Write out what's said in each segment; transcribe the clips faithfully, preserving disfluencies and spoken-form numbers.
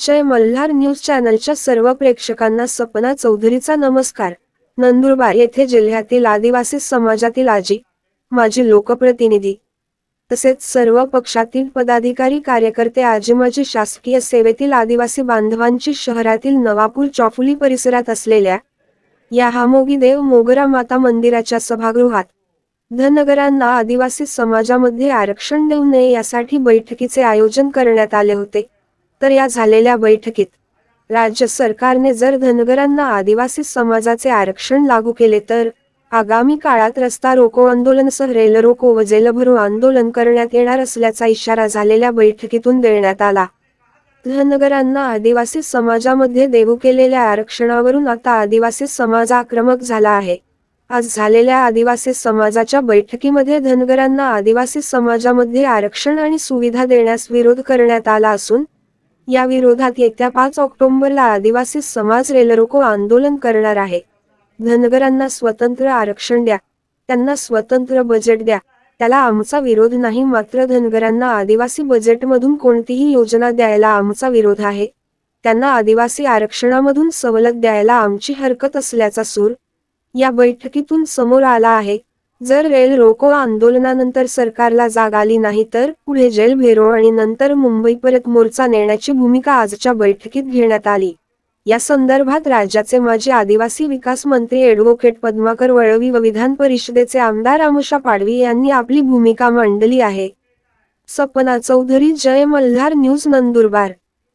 जय Malhar news चॅनलच्या सर्व प्रेक्षकांना सपना चौधरीचा नमस्कार। नंदुरबार येथे जिल्ह्यातील आदिवासी समाजातील आजी माजी लोकप्रतिनिधी तसेच सर्व पक्षातील पदाधिकारी कार्यकर्ते आजी माजी शासकीय सेवेतील आदिवासी बांधवांची शहरातील नवापूर चौफुली परिसरात असलेल्या या हामोगी देव मोगरा माता मंदिराच्या सभागृहात धनगरांना आदिवासी समाजामध्ये आरक्षण देऊ नये यासाठी बैठकीचे आयोजन करण्यात आले होते। तर या झालेल्या बैठकीत राज्य सरकारने जर धनगरांना आदिवासी समाजाचे आरक्षण लागू केले तर आगामी काळात रस्ता रोको आंदोलनासह रेल रोको व जेल भरो आंदोलन करण्यात येणार असल्याचा इशारा झालेल्या बैठकीतून देण्यात आला। धनगरांना आदिवासी समाजामध्ये देऊ केलेल्या आरक्षणावरून आता आदिवासी समाज आक्रमक झाला आहे। आज झालेल्या आदिवासी समाजाच्या बैठकीमध्ये धनगरांना आदिवासी समाजामध्ये आरक्षण आणि सुविधा देण्यास विरोध करण्यात आला असून या विरोधात येत्या पाच ऑक्टोबरला आदिवासी समाज रेल रोको आंदोलन करणार आहे। धनगरांना स्वतंत्र आरक्षण द्या, त्यांना स्वतंत्र बजेट द्या, त्याला आमचा विरोध नाही, मात्र धनगरांना आदिवासी बजेटमधून कोणतीही योजना द्यायला आमचा विरोध आहे। त्यांना आदिवासी आरक्षणामधून सवलत द्यायला आमची हरकत असल्याचा सूर या बैठकीतून समोर आला आहे। जर रेल रोको आंदोलनानंतर सरकारला जाग आली नाही तर पुढे जेल भरो आणि नंतर मुंबईपर्यंत मोर्चा नेण्याची भूमिका आजच्या बैठकीत घेण्यात आली। या संदर्भात राज्याचे माजी आदिवासी विकास मंत्री ॲडव्होकेट पद्माकर वळवी व विधान परिषदेचे आमदार आमुषा पाडवी यांनी आपली भूमिका मांडली आहे। सपना चौधरी, जय मल्हार न्यूज, नंदुरबार।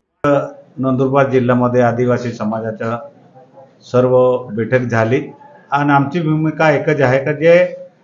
नंदुरबार जिल्ह्यामध्ये आदिवासी समाजाच्या सर्व बैठक झाली आणि आमची भूमिका एकच आहे की जे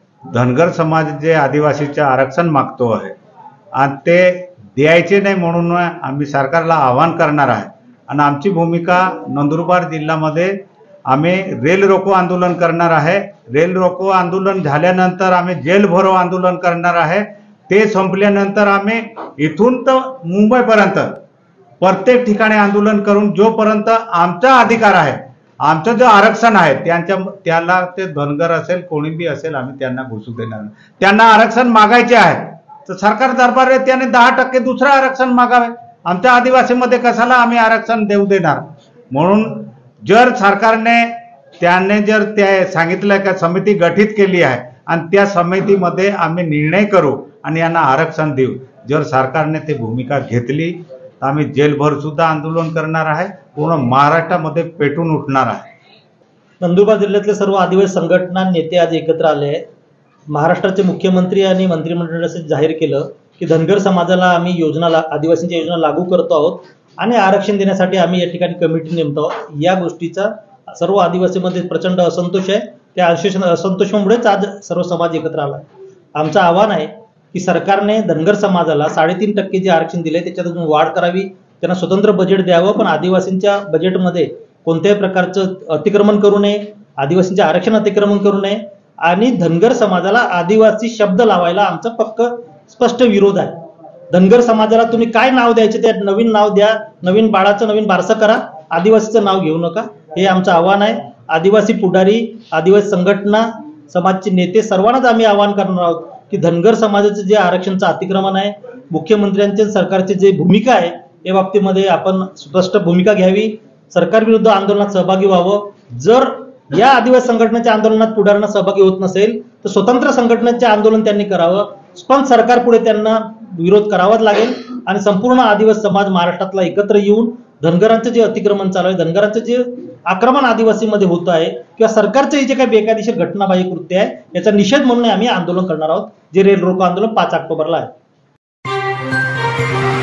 धनगर समाज जे आदिवासीचे आरक्षण मागतो आहे आणि ते द्यायचे नाही म्हणून आम्ही सरकारला आवाहन करणार आहे। आणि आमची भूमिका नंदुरबार जिल्ह्यामध्ये आम्ही रेल रोको आंदोलन करणार आहे। रेल रोको आंदोलन झाल्यानंतर आम्ही जेल भरो आंदोलन करणार आहे। ते संपल्यानंतर आम्ही इथून तर मुंबईपर्यंत प्रत्येक ठिकाणी आंदोलन करून जोपर्यंत आमचा अधिकार आहे, आमचं जो आरक्षण आहे त्यांच्या त्याला ते धनगर असेल कोणी बी असेल आम्ही त्यांना घुसू देणार नाही। त्यांना आरक्षण मागायचे आहे तर सरकार दरबार त्याने दहा टक्के दुसरं आरक्षण मागावे। आमच्या आदिवासीमध्ये कशाला आम्ही आरक्षण देऊ देणार? म्हणून जर सरकारने त्याने जर त्या सांगितलं का समिती गठीत केली आहे आणि त्या समितीमध्ये आम्ही निर्णय करू आणि यांना आरक्षण देऊ, जर सरकारने ती भूमिका घेतली तर आम्ही जेलभर सुद्धा आंदोलन करणार आहे, पूर्ण महाराष्ट्रामध्ये पेटून उठणार आहे। नंदुरबार जिल्ह्यातले सर्व आदिवासी संघटना नेते आज एकत्र आले आहेत। महाराष्ट्राचे मुख्यमंत्री आणि मंत्रिमंडळाने जाहीर केलं की धनगर समाजाला आम्ही योजना आदिवासींच्या योजना लागू करतो आहोत आणि आरक्षण देण्यासाठी आम्ही या ठिकाणी कमिटी नेमतो आहोत। या गोष्टीचा सर्व आदिवासीमध्ये प्रचंड असंतोष आहे। त्या असंतोषामुळेच आज सर्व समाज एकत्र आला आहे। आमचं आव्हान आहे की सरकारने धनगर समाजाला साडेतीन टक्के जे आरक्षण दिले त्याच्यातून वाढ करावी, त्यांना स्वतंत्र बजेट द्यावं, पण आदिवासींच्या बजेटमध्ये कोणत्याही प्रकारचं अतिक्रमण करू नये, आदिवासींचे आरक्षण अतिक्रमण करू नये आणि धनगर समाजाला आदिवासी शब्द लावायला आमचा पक्क स्पष्ट विरोध आहे। धनगर समाजाला तुम्ही काय नाव द्यायचे ते नवीन नाव द्या, नवीन बाळाचं नवीन बारसं करा, आदिवासीचं नाव घेऊ नका, हे आमचं आव्हान आहे। आदिवासी पुढारी, आदिवासी संघटना, समाजचे नेते सर्वांनाच आम्ही आवाहन करणार आहोत की धनगर समाजाचं जे आरक्षणचं अतिक्रमण आहे, मुख्यमंत्र्यांचे सरकारची जे भूमिका आहे या बाबतीमध्ये आपण स्पष्ट भूमिका घ्यावी, सरकार विरुद्ध आंदोलनात सहभागी व्हावं। जर या आदिवासी संघटनेच्या आंदोलनात पुढाऱ्यांना सहभागी होत नसेल तर स्वतंत्र संघटनेचे आंदोलन त्यांनी करावं, पण सरकार पुढे त्यांना विरोध करावाच लागेल आणि संपूर्ण आदिवासी समाज महाराष्ट्रातला एकत्र येऊन धनगरांचं जे अतिक्रमण चालू आहे, धनगरांचं जे आक्रमण आदिवासीमध्ये होत आहे किंवा सरकारचे जे काही बेकायदेशीर घटनाबाह्य कृत्य आहे याचा निषेध म्हणून आम्ही आंदोलन करणार आहोत, जे रेल रोको आंदोलन पाच ऑक्टोबरला आहे।